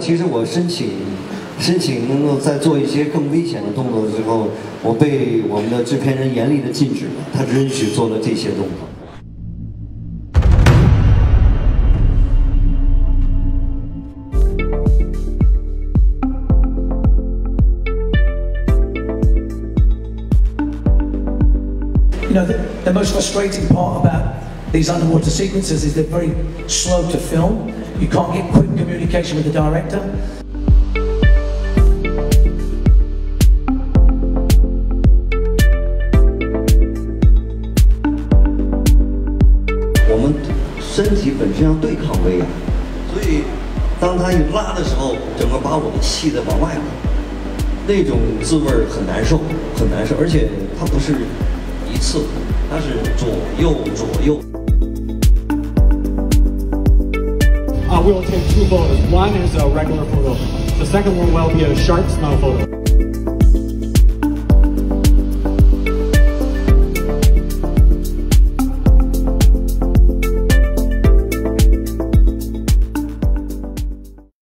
其实我申请能够在做一些更危险的动作的时候，我被我们的制片人严厉的禁止了，他只允许做了这些动作。 You know, the most frustrating part about these underwater sequences is they're very slow to film. You can't get quick communication with the director. 我们身体本身要对抗威亚，所以当他一拉的时候，整个把我们气得往外拉，那种滋味很难受，很难受，而且它不是。 一次，它是左右左右。 We will take 2 photos. One is a regular photo. The second one will be a shark smell photo.